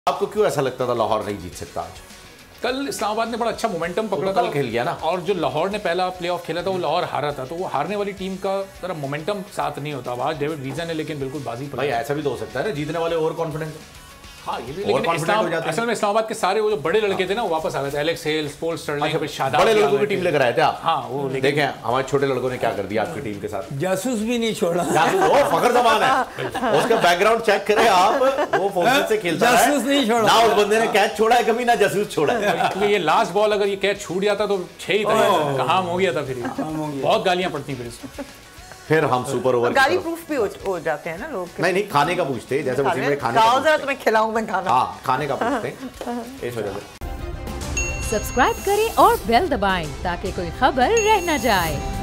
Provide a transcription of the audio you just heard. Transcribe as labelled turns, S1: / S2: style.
S1: आपको क्यों ऐसा लगता था लाहौर नहीं जीत सकता आज?
S2: कल इस्लामाबाद ने बड़ा अच्छा मोमेंटम पकड़ा
S1: था, कल खेल गया ना।
S2: और जो लाहौर ने पहला प्लेऑफ खेला था वो लाहौर हारा था, तो वो हारने वाली टीम का तरह मोमेंटम साथ नहीं होता। आज डेविड वीजा ने लेकिन बिल्कुल बाजी
S1: भाई ऐसा भी तो हो सकता है ना, जीतने वाले ओवर कॉन्फिडेंट।
S2: हाँ ये भी, लेकिन असल में इस्लामाबाद के सारे वो जो बड़े लड़के थे ना वो वापस आ गए थे। Alex Hales, Paul Stirling, Shadab,
S1: बड़े लड़कों की टीम लेकर आए थे आप।
S2: हाँ वो
S1: देखें हमारे छोटे लड़कों ने क्या कर दिया आपकी टीम के साथ।
S3: जासूस भी नहीं छोड़ा।
S1: जासूस वो फखर जमान है, उसका बैकग्राउंड चेक करें आप, वो फोर्सेस से खेलता है।
S3: जासूस नहीं छोड़ा
S1: ना, उस बंदे ने कैच छोड़ा है कभी, ना जासूस छोड़ा है।
S2: क्योंकि ये लास्ट बॉल अगर ये कैच छूट जाता तो 6 ही था, कहाँ हो गया था फिर। बहुत गालियां पड़ती फिर इसमें।
S1: फिर हम सुपर ओवर
S4: गाली प्रूफ भी हो जाते हैं ना लोग।
S1: नहीं खाने का पूछते, जैसे उसी में खाने
S4: का जरा तुम्हें खिलाऊं मैं खाना।
S1: हाँ खाने का पूछते इस वजह से।
S5: सब्सक्राइब करें और बेल दबाएं ताकि कोई खबर रह न जाए।